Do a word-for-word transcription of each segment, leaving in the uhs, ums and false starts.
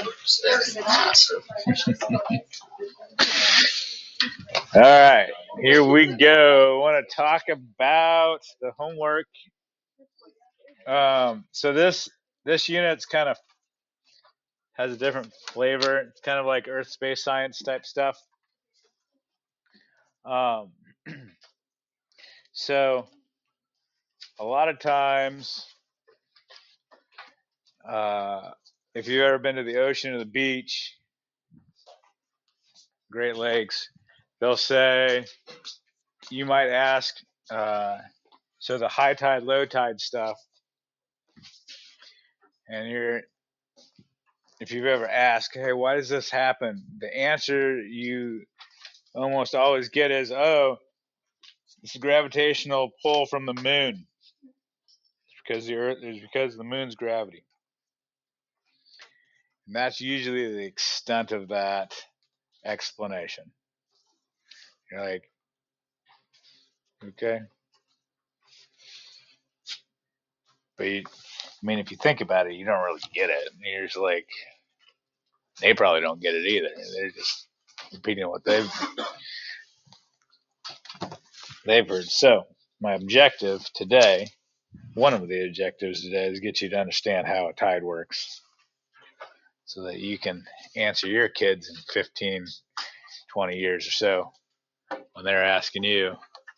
All right, here we go. I want to talk about the homework. Um, so this this unit's kind of has a different flavor. It's kind of like Earth space science type stuff. Um, so a lot of times, uh, if you've ever been to the ocean or the beach, Great Lakes, they'll say, you might ask, uh, so the high tide, low tide stuff, and you're, if you've ever asked, hey, why does this happen? The answer you almost always get is, oh, it's a gravitational pull from the moon. It's because the Earth is because of the moon's gravity. And that's usually the extent of that explanation. You're like, okay. But you, I mean, if you think about it, you don't really get it. You're just like, they probably don't get it either. They're just repeating what they've they've heard. So my objective today, one of the objectives today, is get you to understand how a tide works, so that you can answer your kids in fifteen, twenty years or so when they're asking you,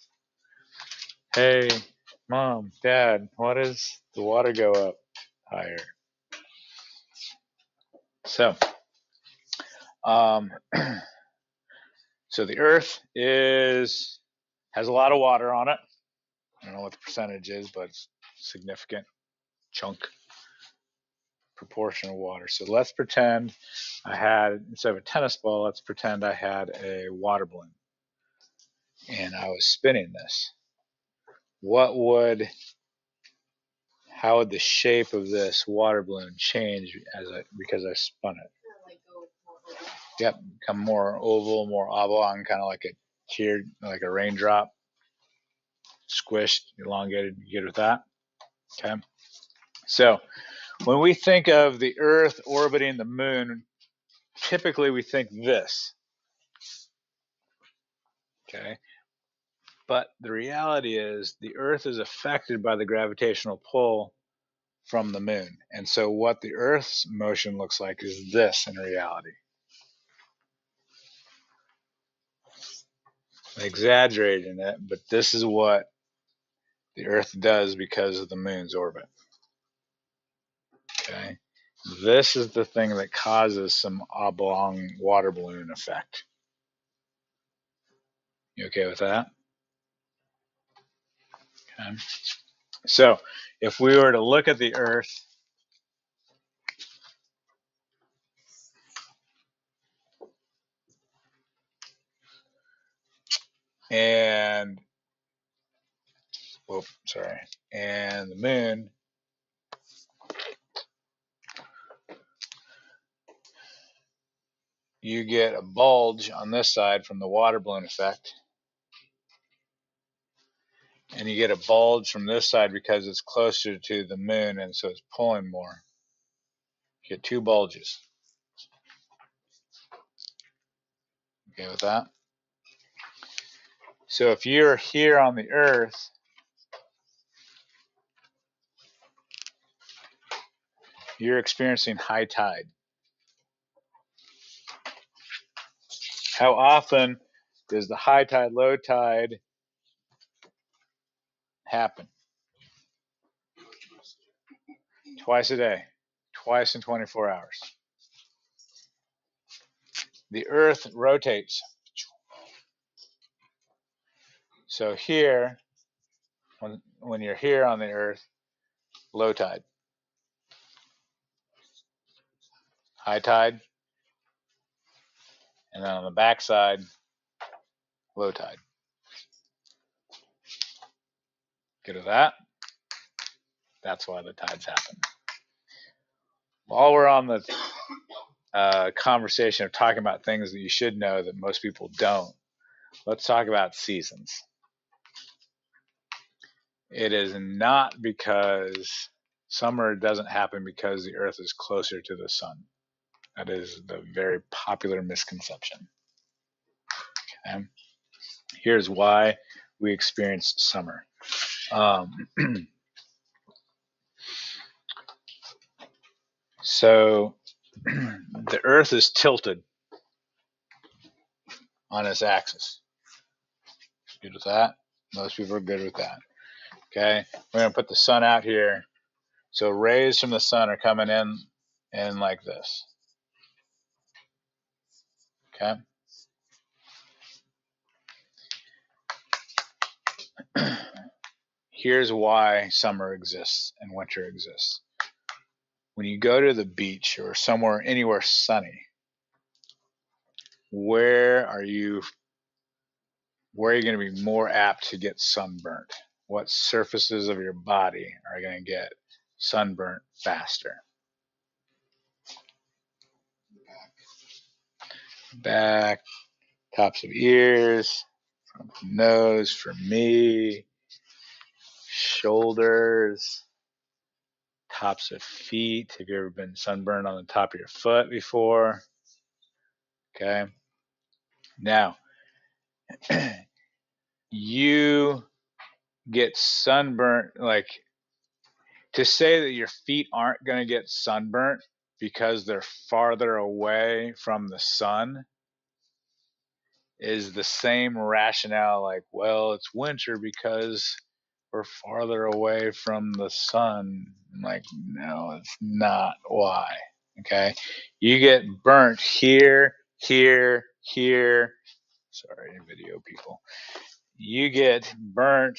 hey, mom, dad, why does the water go up higher? So, um, so the Earth is has a lot of water on it. I don't know what the percentage is, but it's significant chunk proportion of water. So let's pretend I had, instead of a tennis ball, let's pretend I had a water balloon and I was spinning this. What would, how would the shape of this water balloon change as I, because I spun it? Yep, become more oval, more oblong, kind of like a tiered, like a raindrop, squished, elongated. You good with that? Okay. So when we think of the Earth orbiting the moon, typically we think this. Okay. But the reality is the Earth is affected by the gravitational pull from the moon. And so what the Earth's motion looks like is this in reality. I'm exaggerating it, but this is what the Earth does because of the moon's orbit. Okay. This is the thing that causes some oblong water balloon effect. You okay with that? Okay. So if we were to look at the Earth and, whoop, sorry, and the moon, you get a bulge on this side from the water balloon effect, and you get a bulge from this side because it's closer to the moon and so it's pulling more. You get two bulges. Okay with that? So if you're here on the Earth, you're experiencing high tide. How often does the high tide, low tide happen? Twice a day, twice in twenty-four hours. The Earth rotates. So here, when, when you're here on the Earth, low tide. High tide, and then on the back side, low tide. Good with that? That's why the tides happen. While we're on the uh, conversation of talking about things that you should know that most people don't, let's talk about seasons. It is not because summer doesn't happen because the Earth is closer to the sun. That is the very popular misconception. Okay? Here's why we experience summer. Um, so the Earth is tilted on its axis. Good with that? Most people are good with that. Okay, we're going to put the sun out here. So rays from the sun are coming in in like this. Okay. Here's why summer exists and winter exists. When you go to the beach or somewhere anywhere sunny, where are you where are you going to be more apt to get sunburnt? What surfaces of your body are going to get sunburnt faster? Back, tops of ears, front of the nose for me, shoulders, tops of feet. Have you ever been sunburned on the top of your foot before? Okay. Now, you get sunburnt, like to say that your feet aren't going to get sunburnt because they're farther away from the sun is the same rationale like, well, it's winter because we're farther away from the sun. I'm like, no, it's not why. Okay. You get burnt here, here, here. Sorry, video people. You get burnt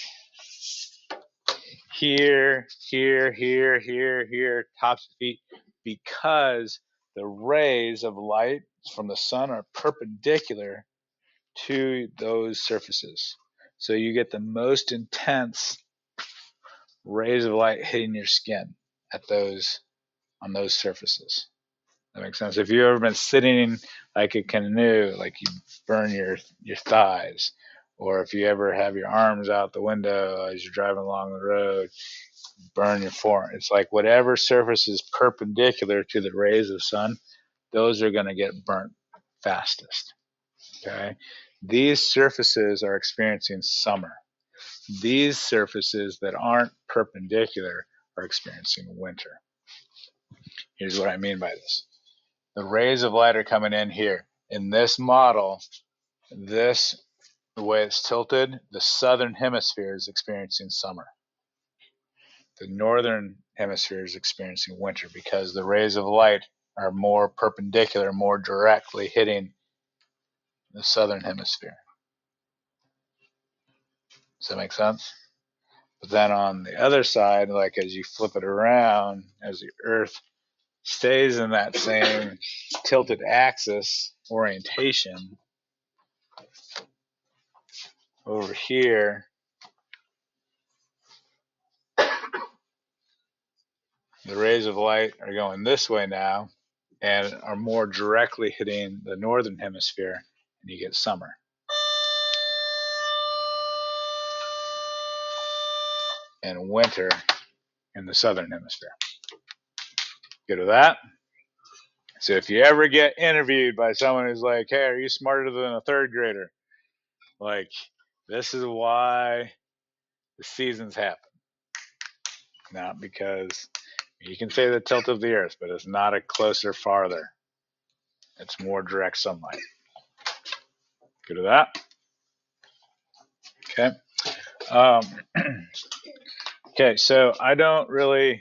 here, here, here, here, here, tops of feet, because the rays of light from the sun are perpendicular to those surfaces. So you get the most intense rays of light hitting your skin at those on those surfaces. That makes sense. If you've ever been sitting like a canoe, like you burn your your thighs, or if you ever have your arms out the window as you're driving along the road, burn your forearm. It's like whatever surface is perpendicular to the rays of the sun, those are going to get burnt fastest. Okay, these surfaces are experiencing summer. These surfaces that aren't perpendicular are experiencing winter. Here's what I mean by this. The rays of light are coming in here. In this model, this, the way it's tilted, the southern hemisphere is experiencing summer. The northern hemisphere is experiencing winter because the rays of light are more perpendicular, more directly hitting the southern hemisphere. Does that make sense? But then on the other side, like as you flip it around, as the Earth stays in that same tilted axis orientation, over here, the rays of light are going this way now and are more directly hitting the northern hemisphere, and you get summer. And winter in the southern hemisphere. Good with that? So if you ever get interviewed by someone who's like, hey, are you smarter than a third grader? Like, this is why the seasons happen. Not because you can say the tilt of the earth, but it's not a closer, farther. It's more direct sunlight. Good with that? Okay. Um, okay, so I don't really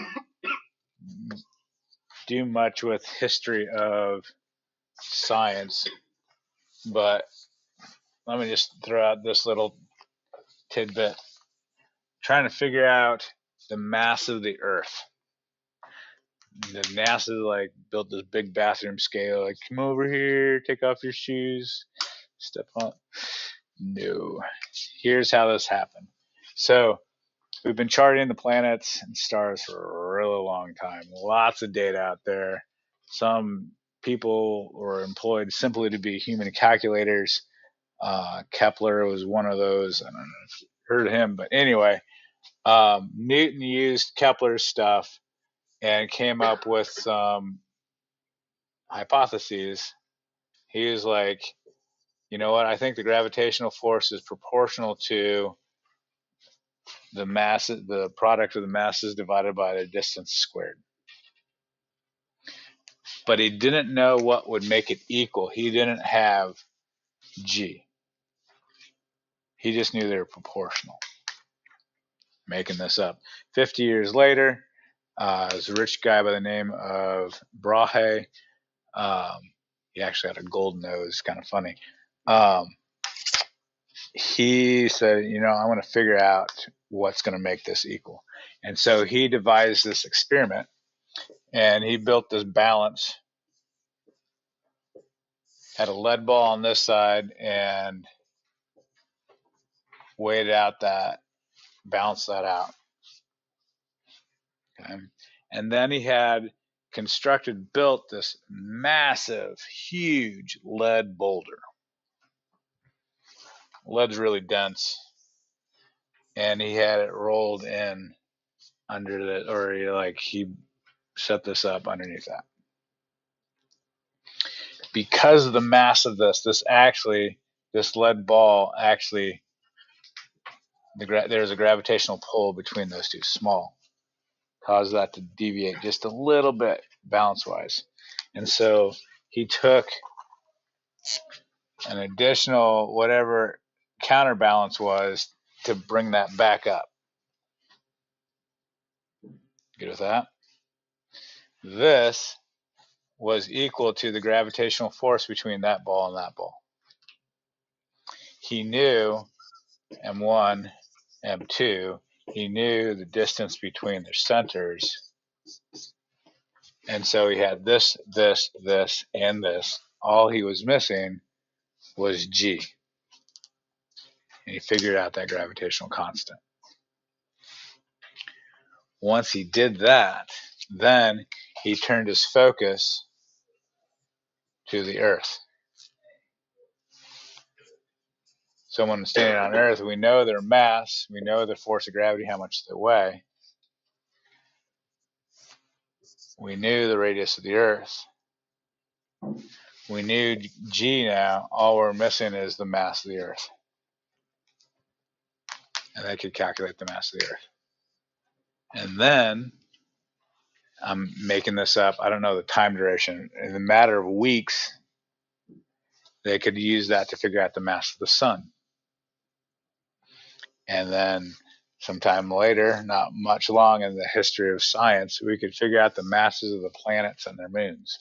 do much with history of science, but let me just throw out this little tidbit. Trying to figure out the mass of the Earth. The NASA like built this big bathroom scale. Like, come over here, take off your shoes, step on. No. Here's how this happened. So we've been charting the planets and stars for a really long time. Lots of data out there. Some people were employed simply to be human calculators. Uh, Kepler was one of those. I don't know if you heard of him, but anyway, um, Newton used Kepler's stuff and came up with some hypotheses, he was like, you know what? I think the gravitational force is proportional to the mass, the product of the masses divided by the distance squared. But he didn't know what would make it equal. He didn't have G. He just knew they were proportional. Making this up. fifty years later, uh, there's a rich guy by the name of Brahe. Um, he actually had a gold nose, kind of funny. Um, he said, you know, I want to figure out what's going to make this equal. And so he devised this experiment, and he built this balance, had a lead ball on this side, and weighed out that, balanced that out. Okay. And then he had constructed, built this massive, huge lead boulder. Lead's really dense, and he had it rolled in under the, or he, like he set this up underneath that. Because of the mass of this, this actually, this lead ball actually, the gra- there's a gravitational pull between those two, small, cause that to deviate just a little bit balance-wise. And so he took an additional whatever counterbalance was to bring that back up. Good with that? This was equal to the gravitational force between that ball and that ball. He knew M one, M two, he knew the distance between their centers. And so he had this, this, this, and this. All he was missing was G. And he figured out that gravitational constant. Once he did that, then he turned his focus to the Earth. Someone standing on Earth, we know their mass, we know the force of gravity, how much they weigh. We knew the radius of the Earth. We knew G now. All we're missing is the mass of the Earth. And they could calculate the mass of the Earth. And then, I'm making this up, I don't know the time duration. In a matter of weeks, they could use that to figure out the mass of the sun. And then sometime later, not much long in the history of science, we could figure out the masses of the planets and their moons.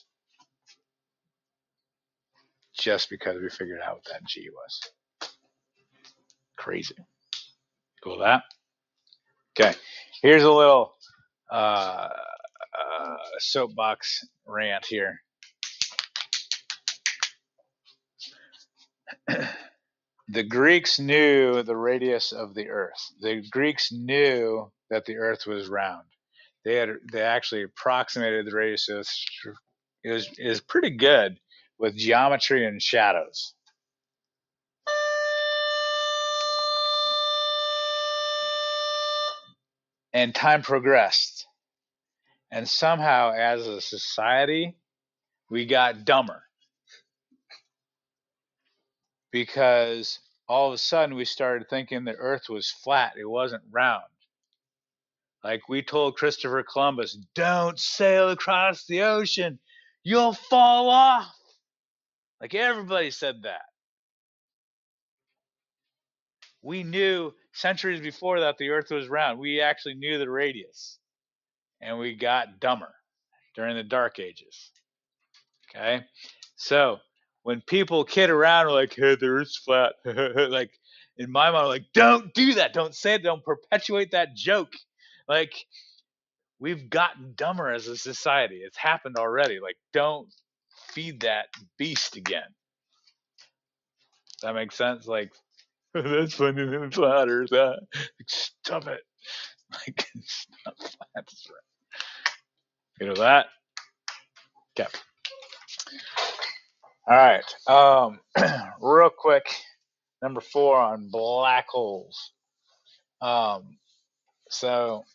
Just because we figured out what that G was. Crazy. Cool with that? Okay. Here's a little uh, uh, soapbox rant here. The Greeks knew the radius of the Earth. The Greeks knew that the Earth was round. They had they actually approximated the radius of it was is pretty good with geometry and shadows. And time progressed. And somehow as a society, we got dumber. Because all of a sudden we started thinking the Earth was flat. It wasn't round. Like we told Christopher Columbus, don't sail across the ocean. You'll fall off. Like everybody said that. We knew centuries before that the Earth was round. We actually knew the radius. And we got dumber during the Dark Ages. Okay? So when people kid around like, hey, the Earth's flat, like in my mind, like, don't do that. Don't say it. Don't perpetuate that joke. Like, we've gotten dumber as a society. It's happened already. Like, don't feed that beast again. Does that make sense? Like, that's funny. It's flat Earth. Like, stop it. Like, it's not flat. That's right. You know that? Okay. All right. Um, real quick, number four on black holes. Um, so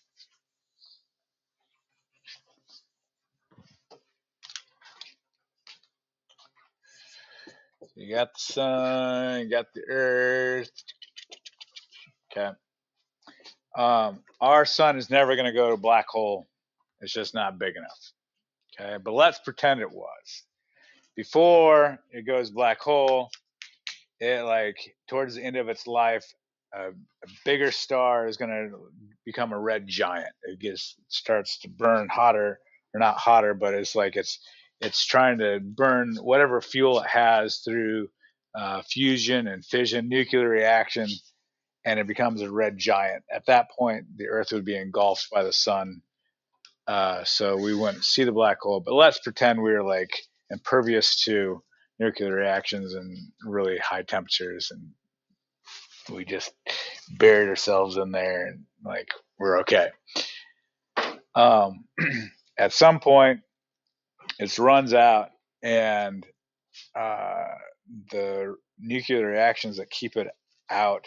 You got the sun, you got the earth. Okay. Um, our sun is never going to go to a black hole. It's just not big enough. Okay. But let's pretend it was. Before it goes black hole, it like towards the end of its life, a, a bigger star is going to become a red giant. It gets starts to burn hotter, or not hotter, but it's like it's it's trying to burn whatever fuel it has through uh, fusion and fission, nuclear reaction, and it becomes a red giant. At that point, the Earth would be engulfed by the sun, uh, so we wouldn't see the black hole. But let's pretend we were like impervious to nuclear reactions and really high temperatures, and we just buried ourselves in there, and like we're okay. Um, at some point, it runs out, and uh, the nuclear reactions that keep it out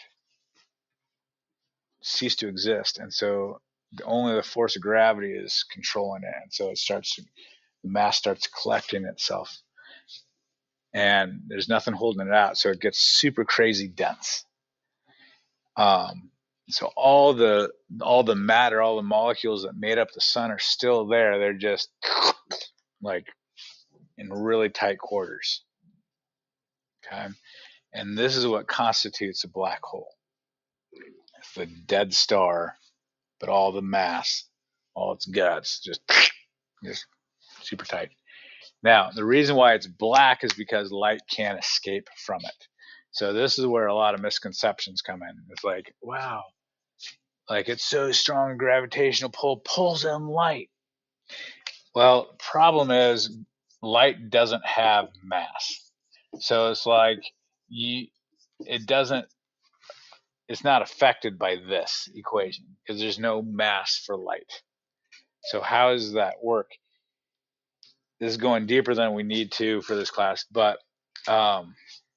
cease to exist, and so only the force of gravity is controlling it, and so it starts to, the mass starts collecting itself, and there's nothing holding it out, so it gets super crazy dense. Um, so all the all the matter, all the molecules that made up the sun are still there. They're just like in really tight quarters. Okay, and this is what constitutes a black hole. It's the dead star, but all the mass, all its guts, just just super tight. Now, the reason why it's black is because light can't escape from it. So this is where a lot of misconceptions come in. It's like, wow, like it's so strong, gravitational pull pulls in light. Well, problem is light doesn't have mass. So it's like you it doesn't it's not affected by this equation because there's no mass for light. So how does that work? This is going deeper than we need to for this class, but um,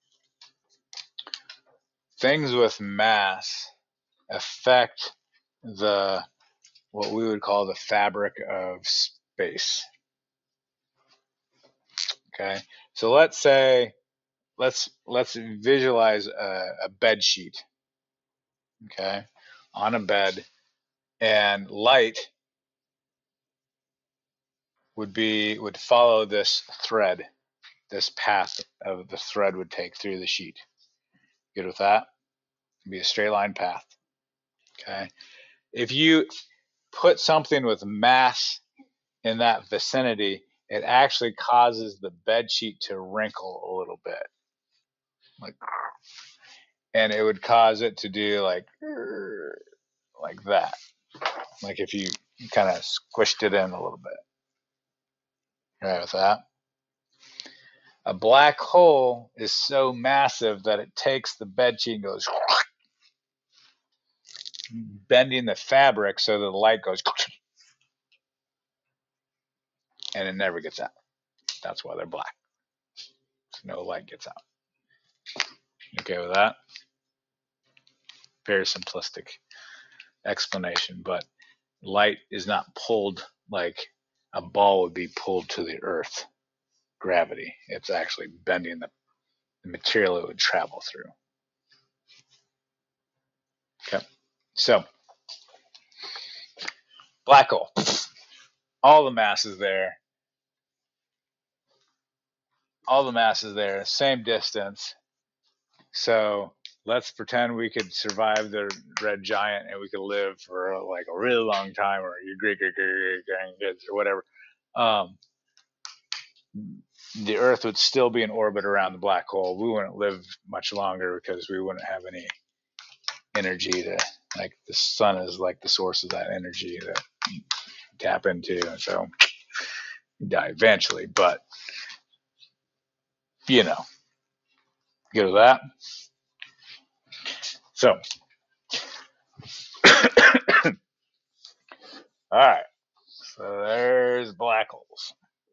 things with mass affect the what we would call the fabric of space. Okay, so let's say let's let's visualize a, a bed sheet. Okay, on a bed, and light would be would follow this thread, this path of the thread would take through the sheet. Good with that? It'd be a straight line path. Okay, if you put something with mass in that vicinity, it actually causes the bed sheet to wrinkle a little bit, like, and it would cause it to do like, like that, like if you kind of squished it in a little bit. Right with that. A black hole is so massive that it takes the bed sheet and goes bending the fabric so that the light goes and it never gets out. That's why they're black. No light gets out. Okay with that? Very simplistic explanation, but light is not pulled like a ball would be pulled to the earth. Gravity. It's actually bending the, the material it would travel through. Okay. So, black hole. All the mass is there. All the mass is there. Same distance. So, let's pretend we could survive the red giant and we could live for like a really long time, or your great great great grandkids or whatever. Um, the Earth would still be in orbit around the black hole. We wouldn't live much longer because we wouldn't have any energy to, like, the sun is like the source of that energy that you tap into, and so you die eventually. But you know, get that. So, all right. So there's black holes.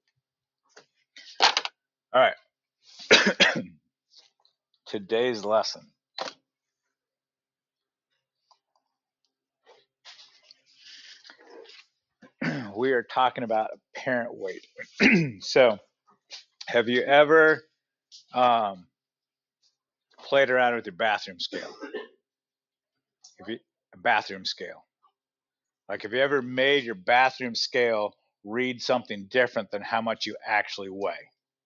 All right. Today's lesson. We are talking about apparent weight. So, have you ever um, played around with your bathroom scale? If you, a bathroom scale. Like, have you ever made your bathroom scale read something different than how much you actually weigh?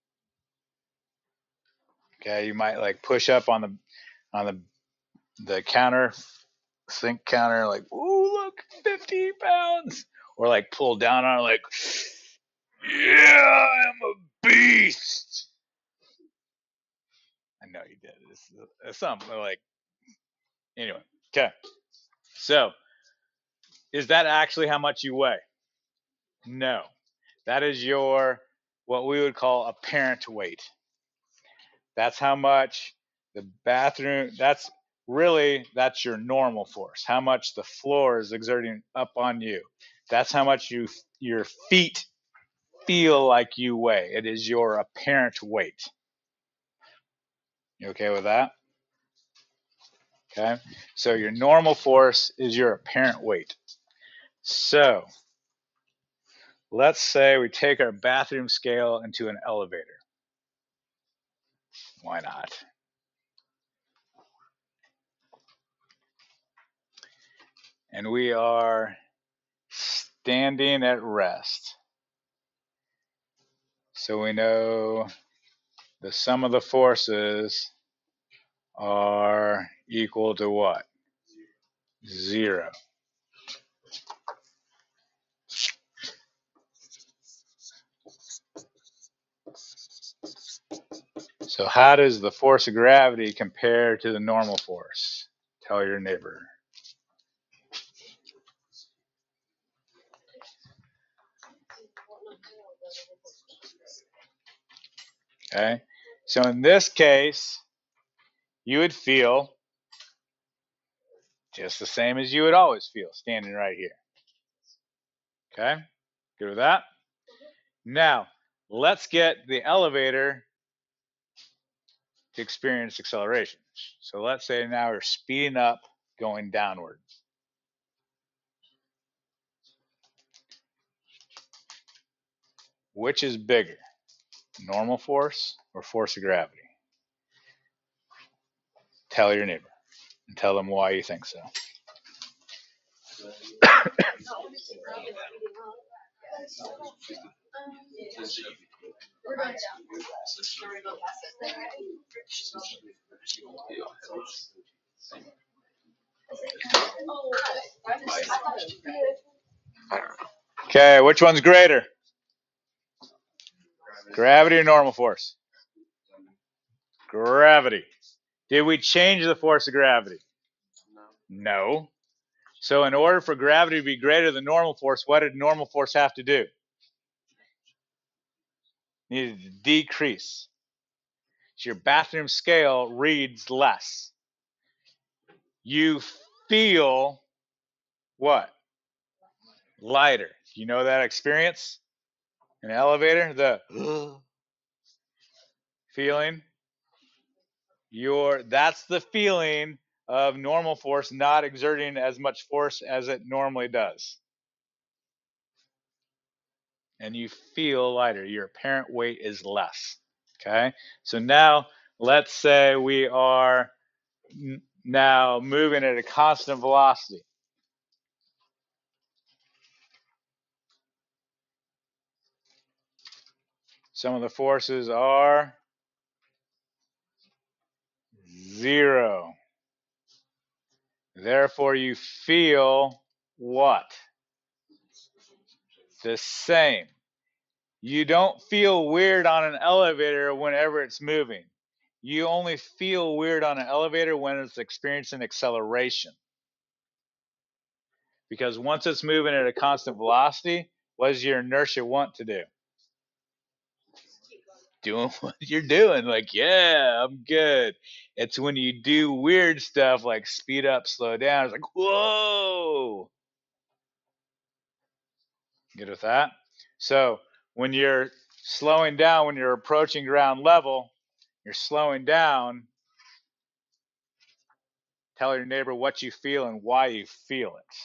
Okay, you might like push up on the on the the counter, sink counter, like, ooh, look, fifty pounds, or like pull down on it, like, yeah, I'm a beast. I know you did. It's, it's something like, anyway. Okay, so is that actually how much you weigh? No, that is your what we would call apparent weight. That's how much the bathroom, that's really, that's your normal force. How much the floor is exerting up on you. That's how much you your feet feel like you weigh. It is your apparent weight. You okay with that? Okay. So your normal force is your apparent weight. So let's say we take our bathroom scale into an elevator. Why not? And we are standing at rest. So we know the sum of the forces are equal to what? Zero. So how does the force of gravity compare to the normal force? Tell your neighbor. Okay. So in this case, you would feel just the same as you would always feel standing right here. Okay. Good with that? Now, let's get the elevator to experience acceleration. So let's say now we're speeding up, going downward. Which is bigger, normal force or force of gravity? Tell your neighbor and tell them why you think so. Okay, which one's greater? Gravity or normal force? Gravity. Did we change the force of gravity? No. So in order for gravity to be greater than normal force, what did normal force have to do? Needed to decrease. So your bathroom scale reads less. You feel what? Lighter. You know that experience? An elevator, the feeling. Your that's the feeling of normal force not exerting as much force as it normally does. And you feel lighter. Your apparent weight is less. Okay? So now let's say we are now moving at a constant velocity. Some of the forces are zero. Therefore, you feel what? The same. You don't feel weird on an elevator whenever it's moving. You only feel weird on an elevator when it's experiencing acceleration. Because once it's moving at a constant velocity, what does your inertia want to do? Doing what you're doing. Like, yeah, I'm good. It's when you do weird stuff like speed up, slow down. It's like, whoa. Good with that? So when you're slowing down, when you're approaching ground level, you're slowing down. Tell your neighbor what you feel and why you feel it.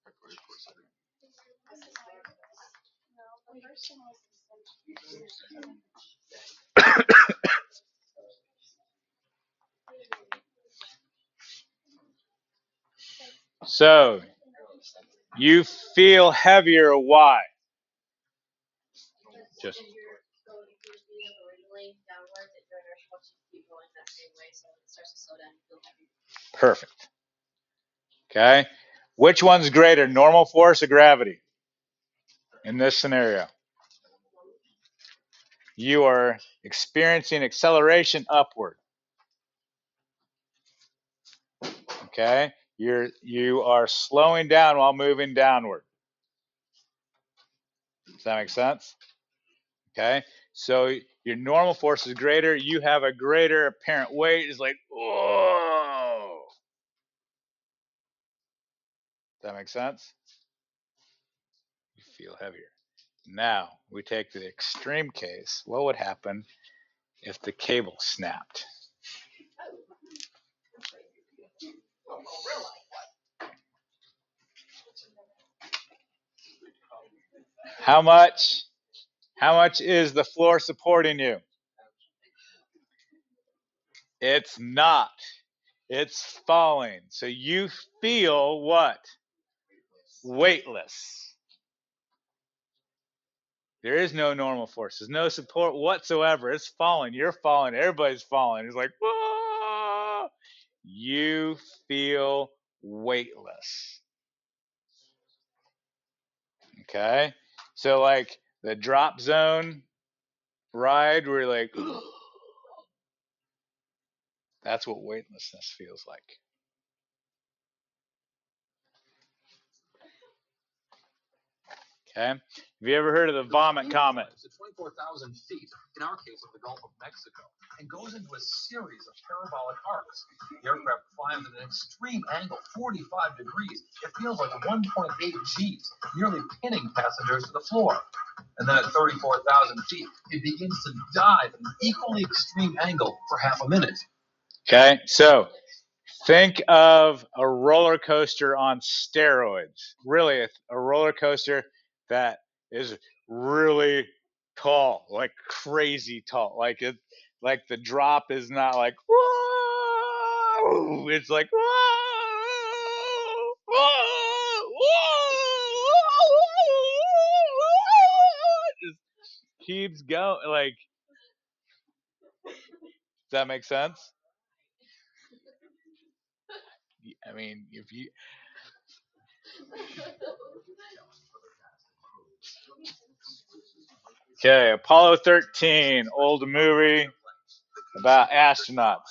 So you feel heavier. Why? Just perfect. Okay. Which one's greater, normal force or gravity? In this scenario, you are experiencing acceleration upward. Okay. You're you are slowing down while moving downward. Does that make sense? Okay. So your normal force is greater. You have a greater apparent weight. It's like, whoa. Does that make sense? You feel heavier. Now we take the extreme case. What would happen if the cable snapped? How much? How much is the floor supporting you? It's not. It's falling. So you feel what? Weightless. There is no normal force. There's no support whatsoever. It's falling. You're falling. Everybody's falling. It's like, whoa! You feel weightless. Okay? So, like the drop zone ride, where you're like, that's what weightlessness feels like. Okay? Have you ever heard of the vomit comet? To twenty-four thousand feet, in our case of the Gulf of Mexico, and goes into a series of parabolic arcs. The aircraft flies at an extreme angle, forty-five degrees. It feels like one point eight G's, nearly pinning passengers to the floor. And then at thirty-four thousand feet, it begins to dive at an equally extreme angle for half a minute. Okay, so think of a roller coaster on steroids. Really, a, a roller coaster that is really tall, like crazy tall. Like it, like the drop is not like whoa, it's like whoa, whoa, whoa, just keeps going. Like, does that make sense? I mean, if you okay, Apollo thirteen, old movie about astronauts.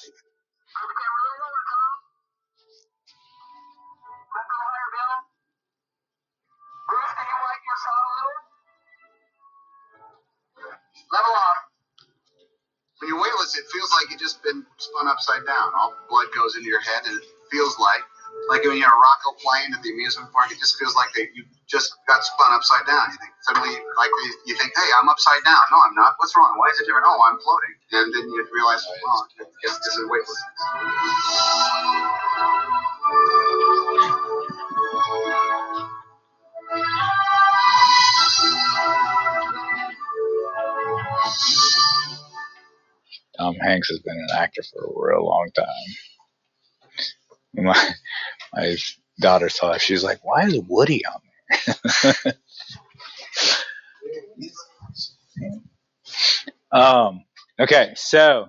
Level off. When you're weightless, it feels like you've just been spun upside down. All the blood goes into your head, and it feels like, like when you're on a Rocco plane at the amusement park, it just feels like they, you just got spun upside down. You think suddenly, like you think, hey, I'm upside down. No, I'm not. What's wrong? Why is it different? Oh, I'm floating. And then you realize, oh, I guess this is weightless. Tom Hanks has been an actor for a real long time. My, my daughter saw it. She's like, why is Woody on there? um, okay, so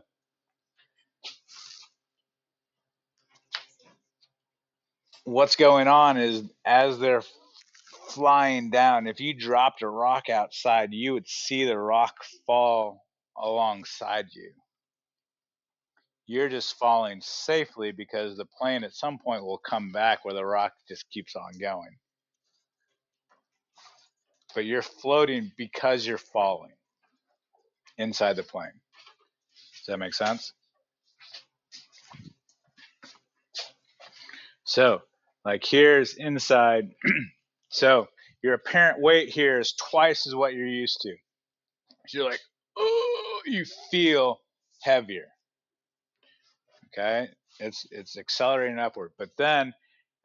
what's going on is as they're flying down, if you dropped a rock outside, you would see the rock fall alongside you. You're just falling safely because the plane at some point will come back where the rock just keeps on going. But you're floating because you're falling inside the plane. Does that make sense? So, like here's inside. So your apparent weight here is twice as what you're used to. So you're like, oh, you feel heavier. Okay, it's it's accelerating upward. But then,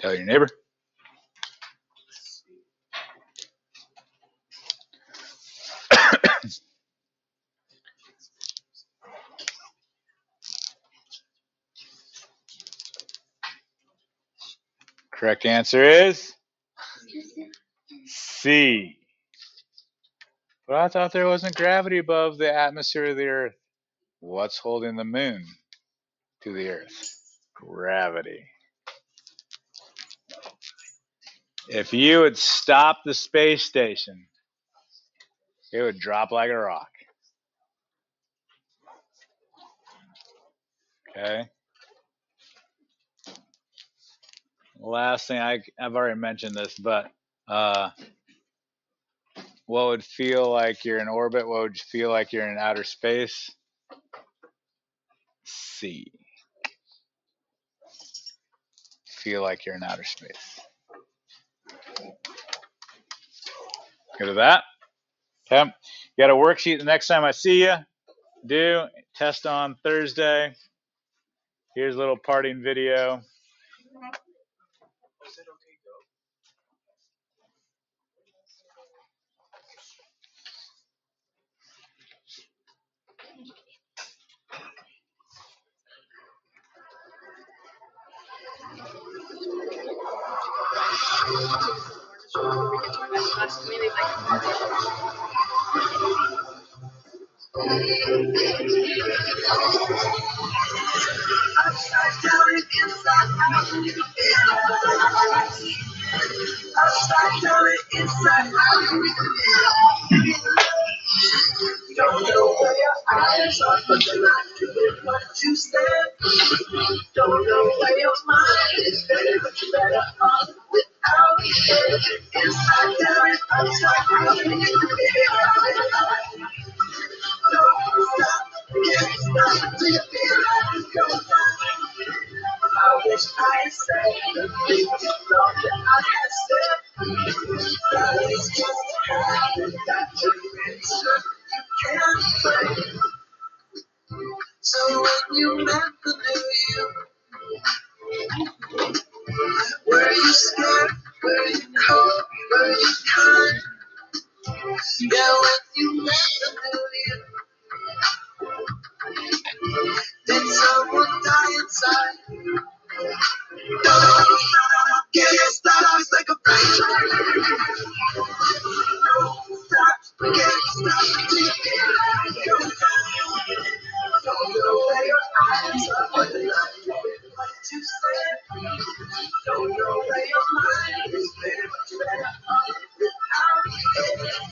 Tell your neighbor. Correct answer is C. But I thought there wasn't gravity above the atmosphere of the Earth. What's holding the moon to the Earth? Gravity. If you would stop the space station, it would drop like a rock. Okay. Last thing, I, I've already mentioned this, but uh, what would feel like you're in orbit? What would feel like you're in outer space? C. Feel like you're in outer space. Good at that? Okay. You got a worksheet the next time I see you. Do test on Thursday. Here's a little parting video. Upside down and inside out, you can feel it. Upside down and inside out, you can feel it. Don't know where your eyes are, but you're not doing what you said. Don't know where your mind is, baby, but you better off without it. Inside down and upside out, you can feel it. Don't stop, can't stop till you feel it. Go down. I wish I had said the things that I had said. That is just happened. That generation you can't play. So when you met the new you, were you scared? Were you cold? Were you kind? Yeah, when you met the new you, did someone die inside? Don't get it started, it's like a flame. Don't stop, get it started till you feel like you're dying. Don't know where your eyes are, but they're not doing what you said. Don't know where your mind is, baby, but you better off without it.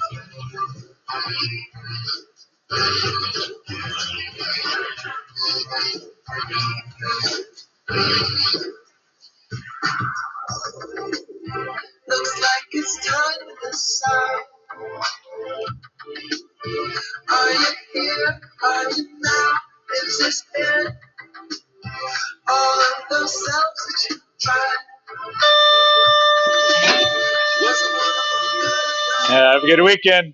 Looks like it's time to decide. Are you here? Are you now? Is this it? All of those selves that you tried. Was it one of them good? Yeah, have a good weekend.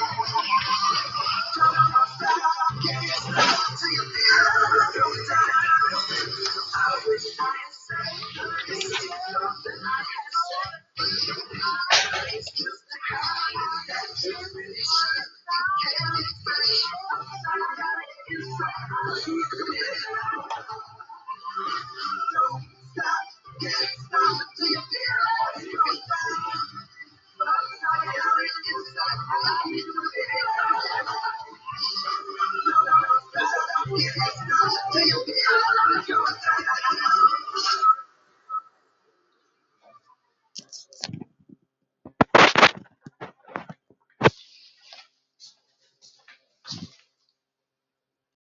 Like a